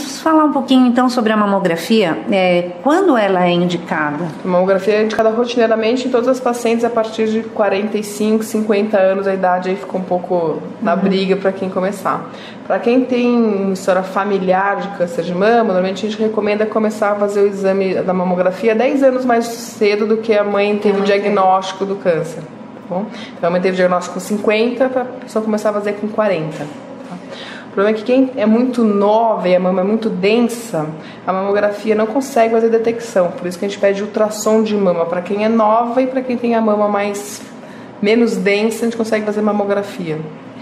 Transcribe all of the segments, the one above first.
vamos falar um pouquinho então sobre a mamografia. Quando ela é indicada? A mamografia é indicada rotineiramente em todas as pacientes a partir de 45, 50 anos. A idade aí fica um pouco na briga para quem começar. Para quem tem história familiar de câncer de mama, normalmente a gente recomenda começar a fazer o exame da mamografia 10 anos mais cedo do que a mãe teve o diagnóstico do câncer. Tá bom? Então a mãe teve o diagnóstico com 50, para a pessoa começar a fazer com 40. O problema é que quem é muito nova e a mama é muito densa, a mamografia não consegue fazer detecção. Por isso que a gente pede ultrassom de mama para quem é nova e para quem tem a mama menos densa, a gente consegue fazer mamografia.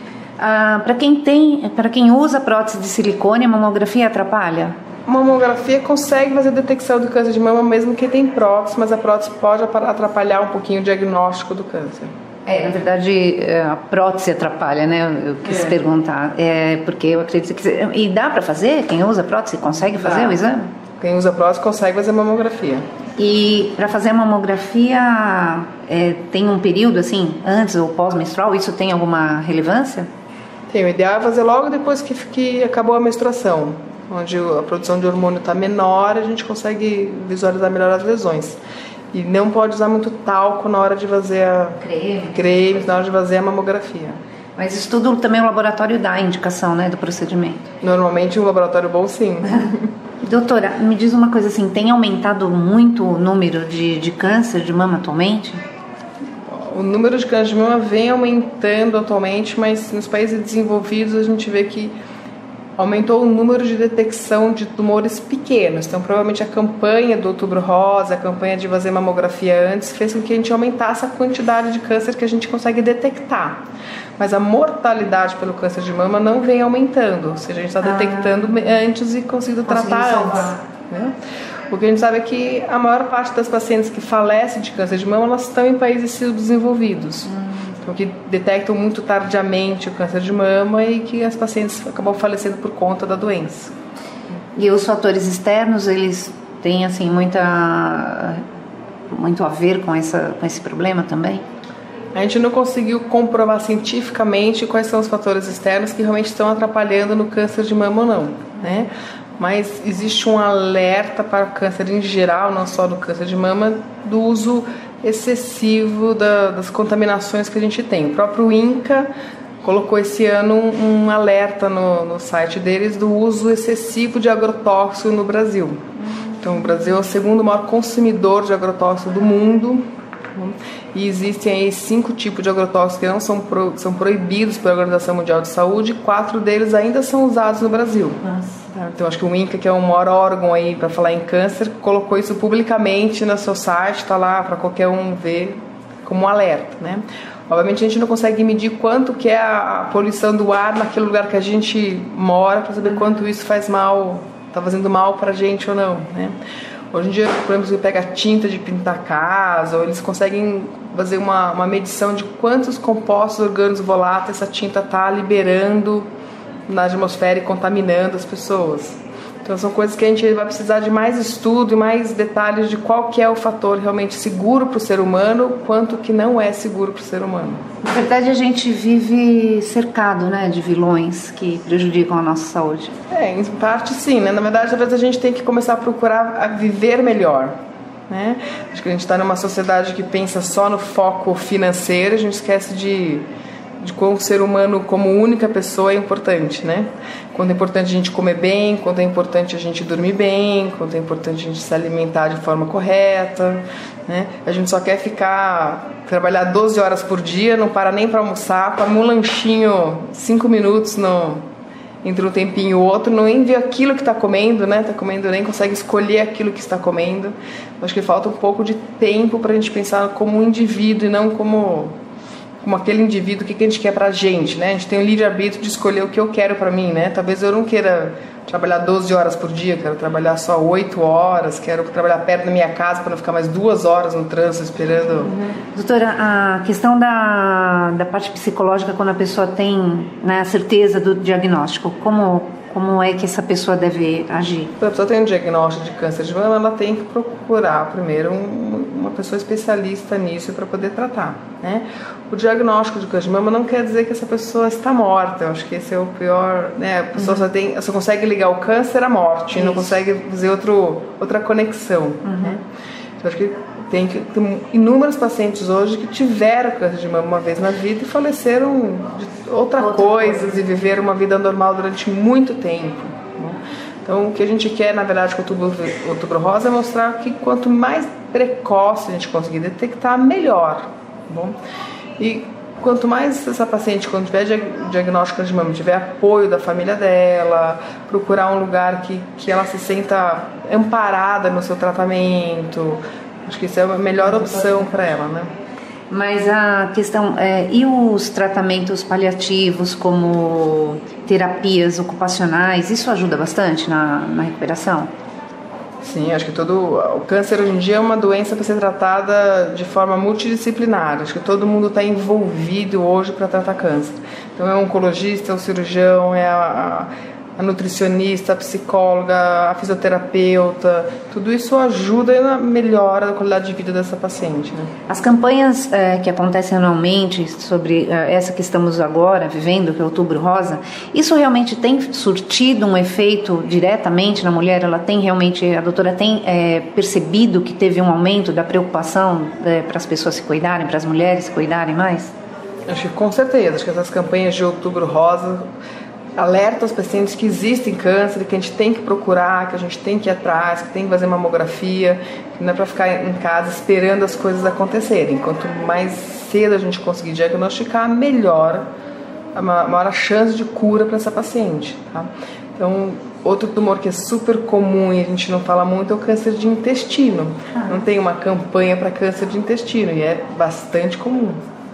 Para quem usa prótese de silicone, a mamografia atrapalha? A mamografia consegue fazer detecção do câncer de mama mesmo que tem prótese, mas a prótese pode atrapalhar um pouquinho o diagnóstico do câncer. Na verdade, a prótese atrapalha, né? Eu quis perguntar. Porque eu acredito que... E dá para fazer? Quem usa prótese consegue fazer o exame? Quem usa prótese consegue fazer mamografia. E para fazer a mamografia, tem um período, assim, antes ou pós-menstrual? Isso tem alguma relevância? Tem, o ideal é fazer logo depois que acabou a menstruação, onde a produção de hormônio está menor, a gente consegue visualizar melhor as lesões. E não pode usar muito talco na hora de fazer creme, na hora de fazer a mamografia. Mas isso tudo também o laboratório dá a indicação, né, do procedimento? Normalmente um laboratório bom, sim. Doutora, me diz uma coisa assim, tem aumentado muito o número de câncer de mama atualmente? O número de câncer de mama vem aumentando atualmente, mas nos países desenvolvidos a gente vê que aumentou o número de detecção de tumores pequenos. Então, provavelmente a campanha do Outubro Rosa, a campanha de fazer mamografia antes, fez com que a gente aumentasse a quantidade de câncer que a gente consegue detectar. Mas a mortalidade pelo câncer de mama não vem aumentando, ou seja, a gente está detectando antes e conseguindo tratar antes. Né? O que a gente sabe é que a maior parte das pacientes que falecem de câncer de mama, elas estão em países subdesenvolvidos. Então, que detectam muito tardiamente o câncer de mama e que as pacientes acabam falecendo por conta da doença. E os fatores externos, eles têm assim, muito a ver com esse problema também? A gente não conseguiu comprovar cientificamente quais são os fatores externos que realmente estão atrapalhando no câncer de mama ou não, né? Mas existe um alerta para o câncer em geral, não só do câncer de mama, do uso excessivo das contaminações que a gente tem. O próprio INCA colocou esse ano um alerta no site deles do uso excessivo de agrotóxico no Brasil. Então, o Brasil é o segundo maior consumidor de agrotóxico do mundo. E existem aí 5 tipos de agrotóxicos que não são proibidos pela Organização Mundial de Saúde, 4 deles ainda são usados no Brasil. Nossa. Então acho que o INCA, que é o maior órgão aí para falar em câncer, colocou isso publicamente no seu site, está lá para qualquer um ver como um alerta, né? Obviamente a gente não consegue medir quanto que é a poluição do ar naquele lugar que a gente mora para saber quanto isso faz mal, está fazendo mal para a gente ou não, né? Hoje em dia, por exemplo, você pega tinta de pintar casa, ou eles conseguem fazer uma medição de quantos compostos orgânicos voláteis essa tinta está liberando na atmosfera e contaminando as pessoas. Então são coisas que a gente vai precisar de mais estudo e mais detalhes de qual que é o fator realmente seguro para o ser humano, quanto que não é seguro para o ser humano. Na verdade, a gente vive cercado, né, de vilões que prejudicam a nossa saúde. Em parte sim, né? Na verdade, talvez a gente tenha que começar a procurar a viver melhor. Né? Acho que a gente está numa sociedade que pensa só no foco financeiro, a gente esquece de como o ser humano como única pessoa é importante, né? Quanto é importante a gente comer bem, quanto é importante a gente dormir bem, quanto é importante a gente se alimentar de forma correta, né? A gente só quer trabalhar 12 horas por dia, não para nem para almoçar, come um lanchinho 5 minutos entre um tempinho e o outro, não nem vê aquilo que está comendo, né? Está comendo, nem consegue escolher aquilo que está comendo. Acho que falta um pouco de tempo para a gente pensar como um indivíduo e não como aquele indivíduo, o que a gente quer pra gente, né? A gente tem o livre-arbítrio de escolher o que eu quero pra mim, né? Talvez eu não queira trabalhar 12 horas por dia, quero trabalhar só 8 horas, quero trabalhar perto da minha casa para não ficar mais 2 horas no trânsito esperando. Doutora, a questão da parte psicológica, quando a pessoa tem, né, a certeza do diagnóstico, como é que essa pessoa deve agir? Quando a pessoa tem um diagnóstico de câncer de mama, ela tem que procurar primeiro uma pessoa especialista nisso para poder tratar, né? o diagnóstico de câncer de mama não quer dizer que essa pessoa está morta. Eu acho que esse é o pior, né? A pessoa só consegue ligar o câncer à morte, não consegue fazer outra conexão. Né? Então, acho que tem inúmeros pacientes hoje que tiveram câncer de mama uma vez na vida e faleceram de outra coisa e viveram uma vida normal durante muito tempo. Né? Então, o que a gente quer, na verdade, com o Outubro Rosa é mostrar que quanto mais precoce a gente conseguir detectar, melhor. Tá bom? E quanto mais essa paciente, quando tiver diagnóstico de mama, tiver apoio da família dela, procurar um lugar que ela se sinta amparada no seu tratamento, acho que isso é a melhor opção para ela, né? Mas a questão e os tratamentos paliativos, como terapias ocupacionais, isso ajuda bastante na recuperação? Sim, acho que o câncer hoje em dia é uma doença para ser tratada de forma multidisciplinar. Acho que todo mundo está envolvido hoje para tratar câncer. Então é o oncologista, é o cirurgião, é a nutricionista, a psicóloga, a fisioterapeuta. Tudo isso ajuda na melhora da qualidade de vida dessa paciente. Né? As campanhas que acontecem anualmente sobre essa que estamos agora vivendo, que é o Outubro Rosa, isso realmente tem surtido um efeito diretamente na mulher? Ela tem realmente, a doutora tem percebido que teve um aumento da preocupação para as pessoas se cuidarem, para as mulheres se cuidarem mais? Acho que com certeza. Acho que essas campanhas de Outubro Rosa alerta os pacientes que existem câncer, que a gente tem que procurar, que a gente tem que ir atrás, que tem que fazer mamografia, que não é para ficar em casa esperando as coisas acontecerem. Quanto mais cedo a gente conseguir diagnosticar, melhor, maior a chance de cura para essa paciente. Tá? Então, outro tumor que é super comum e a gente não fala muito é o câncer de intestino. Não tem uma campanha para câncer de intestino e é bastante comum.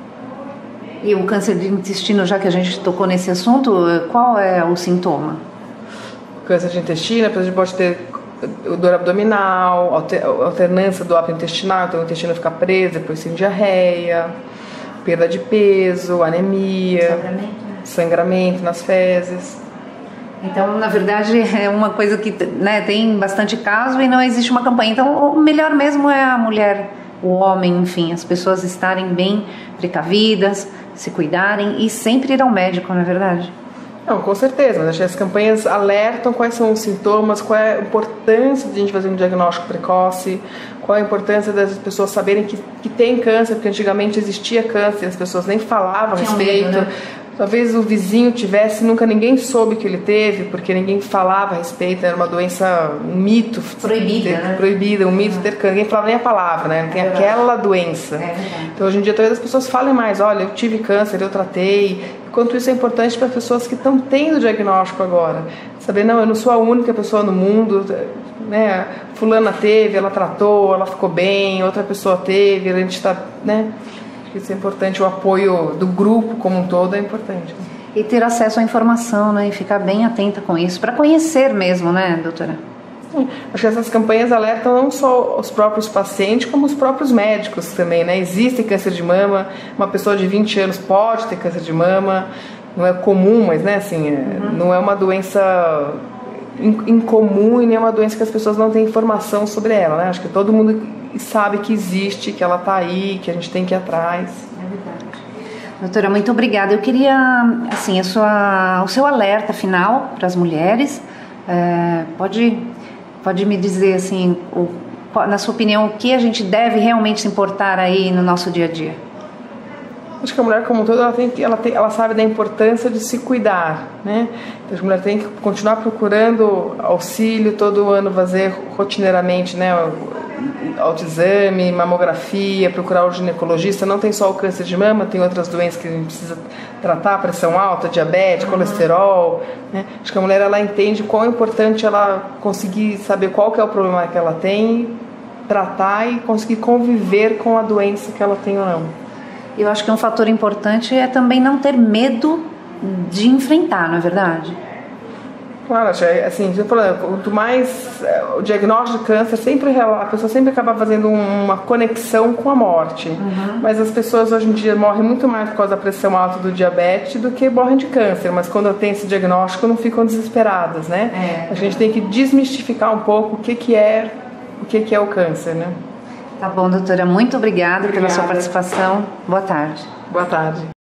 E o câncer de intestino, já que a gente tocou nesse assunto, qual é o sintoma? O câncer de intestino, a gente pode ter dor abdominal, alternância do hábito intestinal, então o intestino fica preso, depois tem diarreia, perda de peso, anemia, sangramento nas fezes. Então, na verdade, é uma coisa que tem bastante caso e não existe uma campanha. Então, o melhor mesmo é a mulher, o homem, enfim, as pessoas estarem bem precavidas, se cuidarem e sempre ir ao médico, não é verdade? Não, com certeza, mas as campanhas alertam quais são os sintomas, qual é a importância de a gente fazer um diagnóstico precoce, qual é a importância das pessoas saberem que tem câncer, porque antigamente existia câncer e as pessoas nem falavam a respeito. Medo, né? Talvez o vizinho tivesse, nunca ninguém soube que ele teve, porque ninguém falava a respeito, era uma doença, um mito. Proibida, um mito ter câncer, ninguém falava nem a palavra, né? Não tem aquela doença. Então hoje em dia talvez as pessoas falem mais, olha, eu tive câncer, eu tratei. Enquanto isso é importante para pessoas que estão tendo diagnóstico agora. Saber, não, eu não sou a única pessoa no mundo, né? Fulana teve, ela tratou, ela ficou bem, outra pessoa teve, a gente está, né? Isso é importante, o apoio do grupo como um todo é importante. E ter acesso à informação, né? E ficar bem atenta com isso, para conhecer mesmo, né, doutora? Acho que essas campanhas alertam não só os próprios pacientes, como os próprios médicos também, né? Existe câncer de mama, uma pessoa de 20 anos pode ter câncer de mama, não é comum, mas, né, assim, não é uma doença incomum e nem é uma doença que as pessoas não têm informação sobre ela, né? Acho que todo mundo sabe que existe, que ela está aí, que a gente tem que ir atrás. É verdade. Doutora, muito obrigada. Eu queria, assim, o seu alerta final para as mulheres. Pode me dizer, assim, na sua opinião, o que a gente deve realmente se importar aí no nosso dia a dia? Acho que a mulher como um todo, ela sabe da importância de se cuidar, né? Então, a mulher tem que continuar procurando auxílio, todo ano fazer rotineiramente, né? Autoexame, mamografia, procurar o ginecologista. Não tem só o câncer de mama, tem outras doenças que a gente precisa tratar, pressão alta, diabetes, colesterol, né? Acho que a mulher, ela entende quão é importante ela conseguir saber qual que é o problema que ela tem, tratar e conseguir conviver com a doença que ela tem ou não. Eu acho que um fator importante é também não ter medo de enfrentar, não é verdade? Claro, assim, quanto mais o diagnóstico de câncer, a pessoa sempre acaba fazendo uma conexão com a morte. Mas as pessoas hoje em dia morrem muito mais por causa da pressão alta do diabetes do que morrem de câncer. Mas quando tem esse diagnóstico, não ficam desesperadas, né? A gente tem que desmistificar um pouco o que é o câncer, né? Tá bom, doutora. Muito obrigada pela sua participação. Boa tarde. Boa tarde.